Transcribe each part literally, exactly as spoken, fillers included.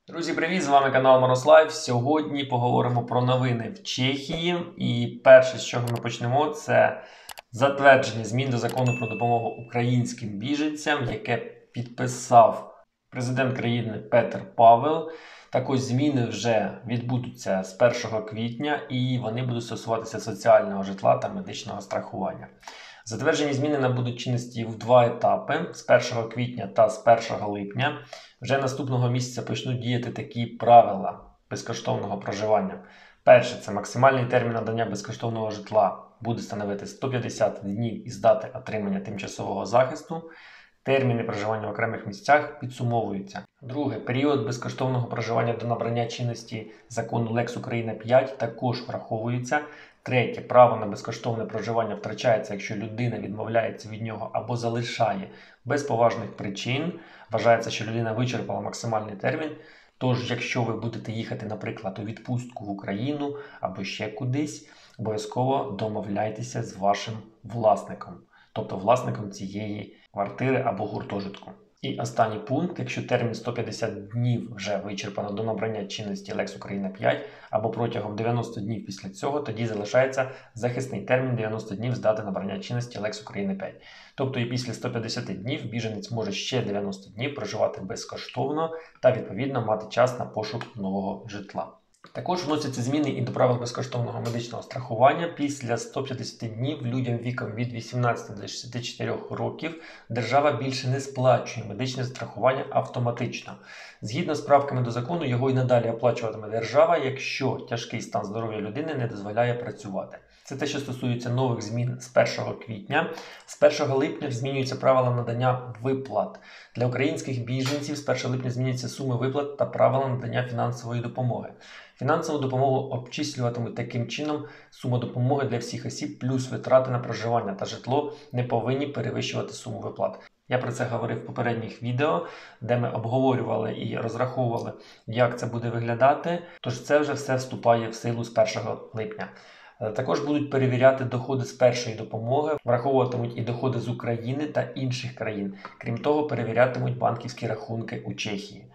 Друзі, привіт! З вами канал Морослайв. Сьогодні поговоримо про новини в Чехії. І перше, з чого ми почнемо, це затвердження змін до закону про допомогу українським біженцям, яке підписав президент країни Петр Павел. Так ось зміни вже відбудуться з першого квітня і вони будуть стосуватися соціального житла та медичного страхування. Затверджені зміни набудуть чинності в два етапи – з першого квітня та з першого липня. Вже наступного місяця почнуть діяти такі правила безкоштовного проживання. Перше – це максимальний термін надання безкоштовного житла буде становити сто п'ятдесят днів із дати отримання тимчасового захисту. Терміни проживання в окремих місцях підсумовуються. Друге, період безкоштовного проживання до набрання чинності закону Лекс Україна п'ять також враховується. Третє, право на безкоштовне проживання втрачається, якщо людина відмовляється від нього або залишає без поважних причин. Вважається, що людина вичерпала максимальний термін. Тож, якщо ви будете їхати, наприклад, у відпустку в Україну або ще кудись, обов'язково домовляйтеся з вашим власником, тобто власником цієї квартири або гуртожитку. І останній пункт, якщо термін сто п'ятдесят днів вже вичерпано до набрання чинності Лекс Україна п'ять або протягом дев'яноста днів після цього, тоді залишається захисний термін дев'яносто днів з дати набрання чинності Лекс Україна п'ять. Тобто і після ста п'ятдесяти днів біженець може ще дев'яносто днів проживати безкоштовно та відповідно мати час на пошук нового житла. Також вносяться зміни і до правил безкоштовного медичного страхування. Після ста п'ятдесяти днів людям віком від вісімнадцяти до шістдесяти чотирьох років держава більше не сплачує медичне страхування автоматично. Згідно з правками до закону, його і надалі оплачуватиме держава, якщо тяжкий стан здоров'я людини не дозволяє працювати. Це те, що стосується нових змін з першого квітня. З першого липня змінюються правила надання виплат. Для українських біженців з першого липня змінюються суми виплат та правила надання фінансової допомоги. Фінансову допомогу обчислюватимуть таким чином: сума допомоги для всіх осіб плюс витрати на проживання та житло не повинні перевищувати суму виплат. Я про це говорив в попередніх відео, де ми обговорювали і розраховували, як це буде виглядати. Тож це вже все вступає в силу з першого липня. Також будуть перевіряти доходи з першої допомоги, враховуватимуть і доходи з України та інших країн. Крім того, перевірятимуть банківські рахунки у Чехії.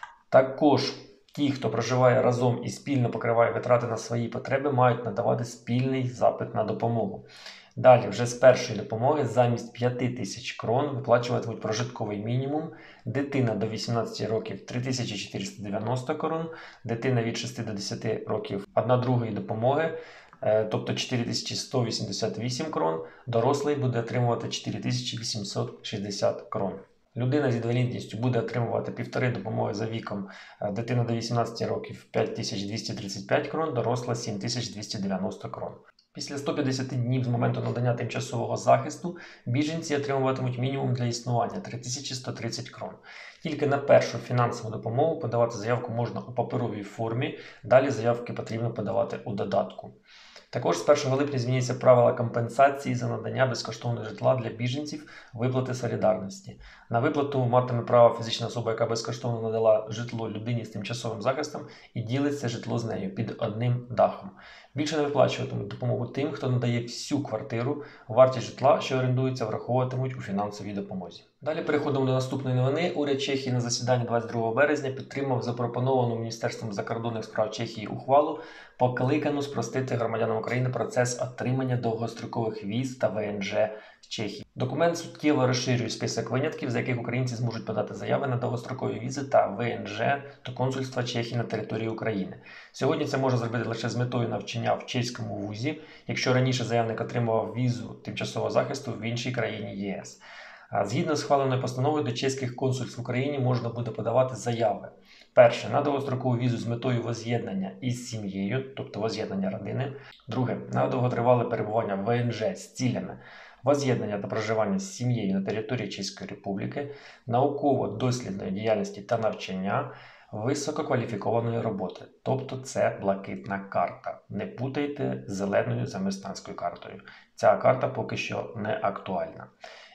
Також ті, хто проживає разом і спільно покриває витрати на свої потреби, мають надавати спільний запит на допомогу. Далі, вже з першої допомоги замість п'яти тисяч крон виплачуватимуть прожитковий мінімум, дитина до вісімнадцяти років – три тисячі чотириста дев'яносто крон, дитина від шести до десяти років – одна другої допомоги, тобто чотири тисячі сто вісімдесят вісім крон, дорослий буде отримувати чотири тисячі вісімсот шістдесят крон. Людина з інвалідністю буде отримувати півтори допомоги за віком, дитина до вісімнадцяти років – п'ять тисяч двісті тридцять п'ять крон, доросла – сім тисяч двісті дев'яносто крон. Після ста п'ятдесяти днів з моменту надання тимчасового захисту біженці отримуватимуть мінімум для існування – три тисячі сто тридцять крон. Тільки на першу фінансову допомогу подавати заявку можна у паперовій формі, далі заявки потрібно подавати у додатку. Також з першого липня змінюються правила компенсації за надання безкоштовного житла для біженців виплати солідарності. На виплату матиме право фізична особа, яка безкоштовно надала житло людині з тимчасовим захистом і ділиться житло з нею під одним дахом. Більше не виплачуватимуть допомогу тим, хто надає всю квартиру, вартість житла, що орендується, враховуватимуть у фінансовій допомозі. Далі переходимо до наступної новини. Уряд Чехії на засіданні двадцять другого березня підтримав запропоновану Міністерством закордонних справ Чехії ухвалу, покликану спростити громадянам України процес отримання довгострокових віз та ВНЖ з Чехії. Документ суттєво розширює список винятків, за яких українці зможуть подати заяви на довгострокові візи та ВНЖ до консульства Чехії на території України. Сьогодні це можна зробити лише з метою навчання в чеському вузі, якщо раніше заявник отримував візу тимчасового захисту в іншій країні ЄС. Згідно з схваленою постановою, до чеських консульств в Україні можна буде подавати заяви. Перше, на довгострокову візу з метою воз'єднання із сім'єю, тобто воз'єднання родини. Друге, на довготривале перебування в ВНЖ з цілями воз'єднання та проживання з сім'єю на території Чеської Республіки, науково-дослідної діяльності та навчання, висококваліфікованої роботи, тобто це блакитна карта. Не путайте з зеленою замистанською картою. Ця карта поки що не актуальна.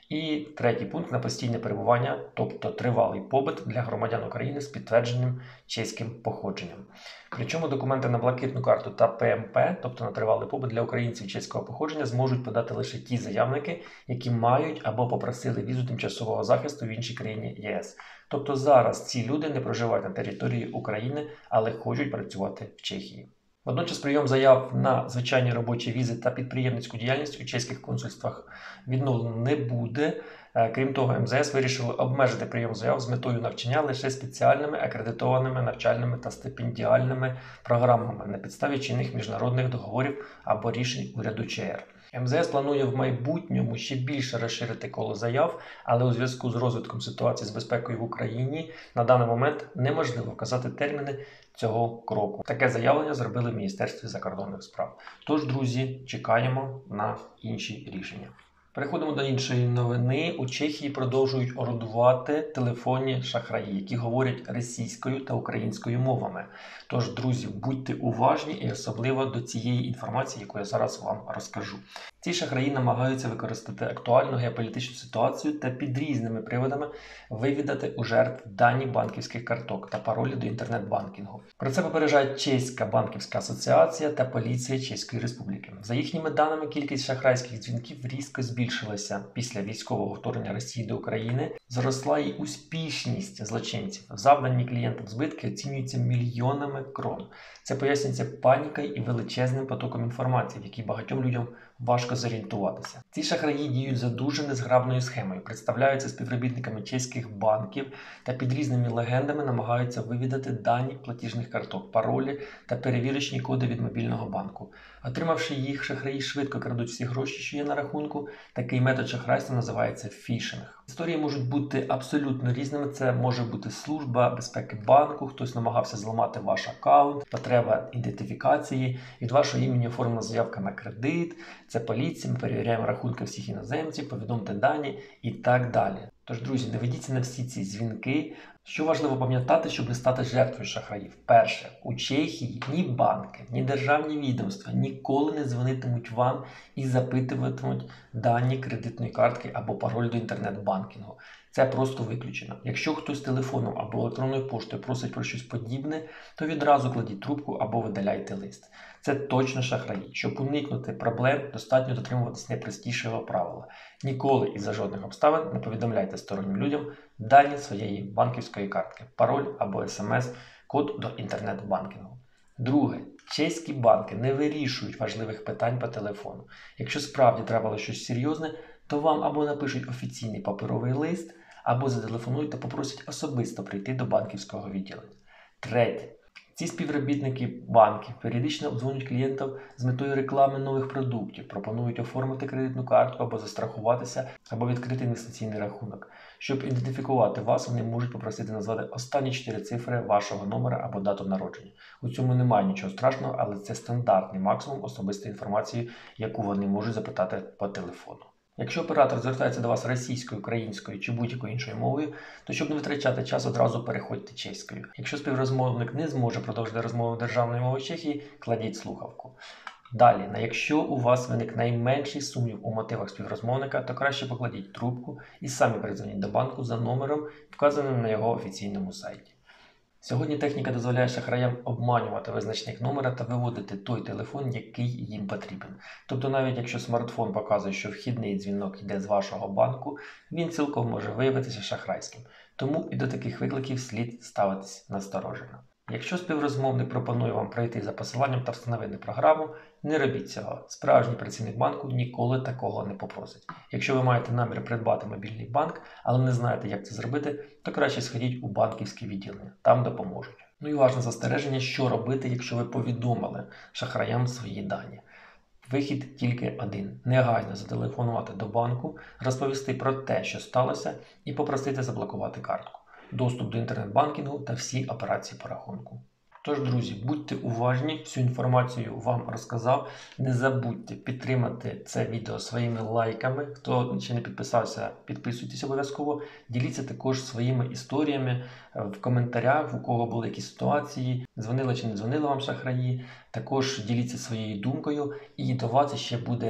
І третій пункт на постійне перебування, тобто тривалий побит для громадян України з підтвердженим чеським походженням. Причому документи на блакитну карту та Пе Ем Пе, тобто на тривалий побит для українців чеського походження, зможуть подати лише ті заявники, які мають або попросили візу тимчасового захисту в іншій країні Є Ес. Тобто зараз ці люди не проживають на території України, але хочуть працювати в Чехії. Водночас прийом заяв на звичайні робочі візи та підприємницьку діяльність у чеських консульствах відновлено не буде. Крім того, Ем Зе Ес вирішили обмежити прийом заяв з метою навчання лише спеціальними акредитованими навчальними та стипендіальними програмами на підставі чинних міжнародних договорів або рішень уряду Че Ер. Ем Зе Ес планує в майбутньому ще більше розширити коло заяв, але у зв'язку з розвитком ситуації з безпекою в Україні на даний момент неможливо вказати терміни цього кроку. Таке заявлення зробили в Міністерстві закордонних справ. Тож, друзі, чекаємо на інші рішення. Переходимо до іншої новини. У Чехії продовжують орудувати телефонні шахраї, які говорять російською та українською мовами. Тож, друзі, будьте уважні і особливо до цієї інформації, яку я зараз вам розкажу. Ці шахраї намагаються використати актуальну геополітичну ситуацію та під різними приводами вивідати у жертв дані банківських карток та паролі до інтернет-банкінгу. Про це попереджає Чеська банківська асоціація та поліція Чеської Республіки. За їхніми даними, кількість шахрайських дзвінків різко збільшилася після військового вторгнення Росії до України. Зросла й успішність злочинців. Завдані клієнтам збитки оцінюються мільйонами крон. Це пояснюється панікою і величезним потоком інформації, в якій багатьом людям важко зорієнтуватися. Ці шахраї діють за дуже незграбною схемою, представляються співробітниками чеських банків та під різними легендами намагаються вивідати дані платіжних карток, паролі та перевірочні коди від мобільного банку. Отримавши їх, шахраї швидко крадуть всі гроші, що є на рахунку. Такий метод шахрайства називається фішинг. Історії можуть бути абсолютно різними. Це може бути служба безпеки банку, хтось намагався зламати ваш аккаунт, потреба ідентифікації, від вашого імені оформлена заявка на кредит, це поліція, ми перевіряємо рахунки всіх іноземців, повідомте дані і так далі. Тож, друзі, не ведіться на всі ці дзвінки. Що важливо пам'ятати, щоб не стати жертвою шахраїв? Перше, у Чехії ні банки, ні державні відомства ніколи не дзвонитимуть вам і запитуватимуть дані кредитної картки або пароль до інтернет-банкінгу. Це просто виключено. Якщо хтось телефоном або електронною поштою просить про щось подібне, то відразу кладіть трубку або видаляйте лист. Це точно шахраї. Щоб уникнути проблем, достатньо дотримуватись найпростішого правила. Ніколи і за жодних обставин не повідомляйте стороннім людям дані своєї банківської картки, пароль або смс, код до інтернет-банкінгу. Друге. Чеські банки не вирішують важливих питань по телефону. Якщо справді треба щось серйозне, то вам або напишуть офіційний паперовий лист, або зателефонують та попросять особисто прийти до банківського відділення. Третє. Ці співробітники банків періодично обдзвонюють клієнтів з метою реклами нових продуктів, пропонують оформити кредитну картку або застрахуватися, або відкрити інвестиційний рахунок. Щоб ідентифікувати вас, вони можуть попросити назвати останні чотири цифри вашого номера або дату народження. У цьому немає нічого страшного, але це стандартний максимум особистої інформації, яку вони можуть запитати по телефону. Якщо оператор звертається до вас російською, українською чи будь-якою іншою мовою, то щоб не витрачати час, одразу переходьте чеською. Якщо співрозмовник не зможе продовжити розмову державною мовою Чехії, кладіть слухавку. Далі, якщо у вас виник найменший сумнів у мотивах співрозмовника, то краще покладіть трубку і самі передзвоніть до банку за номером, вказаним на його офіційному сайті. Сьогодні техніка дозволяє шахраям обманювати визначник номера та виводити той телефон, який їм потрібен. Тобто навіть якщо смартфон показує, що вхідний дзвінок йде з вашого банку, він цілком може виявитися шахрайським. Тому і до таких викликів слід ставитись насторожено. Якщо співрозмовник пропонує вам пройти за посиланням та встановити програму, не робіть цього. Справжній працівник банку ніколи такого не попросить. Якщо ви маєте намір придбати мобільний банк, але не знаєте, як це зробити, то краще сходіть у банківське відділення. Там допоможуть. Ну і важне застереження, що робити, якщо ви повідомили шахраям свої дані. Вихід тільки один. Негайно зателефонувати до банку, розповісти про те, що сталося, і попросити заблокувати картку, доступ до інтернет-банкінгу та всі операції по рахунку. Тож, друзі, будьте уважні, всю інформацію вам розказав. Не забудьте підтримати це відео своїми лайками. Хто ще не підписався, підписуйтесь обов'язково. Діліться також своїми історіями в коментарях, у кого були якісь ситуації, дзвонили чи не дзвонили вам шахраї. Також діліться своєю думкою, і до вас ще буде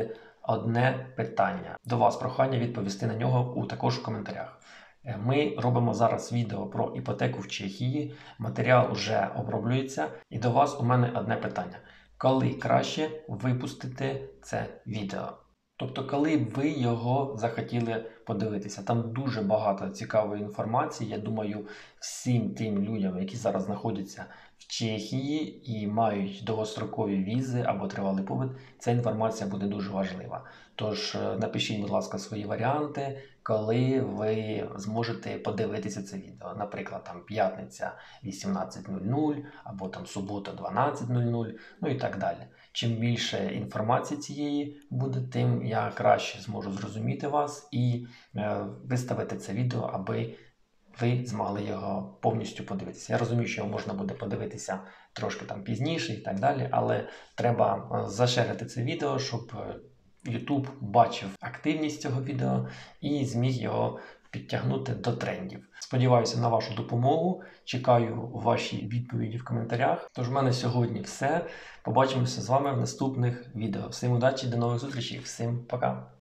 одне питання. До вас прохання відповісти на нього у також в коментарях. Ми робимо зараз відео про іпотеку в Чехії, матеріал вже оброблюється, і до вас у мене одне питання. Коли краще випустити це відео? Тобто, коли б ви його захотіли подивитися. Там дуже багато цікавої інформації. Я думаю, всім тим людям, які зараз знаходяться в Чехії і мають довгострокові візи або тривалий побит, ця інформація буде дуже важлива. Тож напишіть, будь ласка, свої варіанти, коли ви зможете подивитися це відео. Наприклад, там п'ятниця вісімнадцять нуль нуль або там субота дванадцять нуль нуль, ну і так далі. Чим більше інформації цієї буде, тим я краще зможу зрозуміти вас і е, виставити це відео, аби ви змогли його повністю подивитися. Я розумію, що його можна буде подивитися трошки там пізніше і так далі, але треба зашерити це відео, щоб YouTube бачив активність цього відео і зміг його підтягнути до трендів. Сподіваюся на вашу допомогу, чекаю ваші відповіді в коментарях. Тож в мене сьогодні все. Побачимося з вами в наступних відео. Всім удачі, до нових зустрічей, всім пока!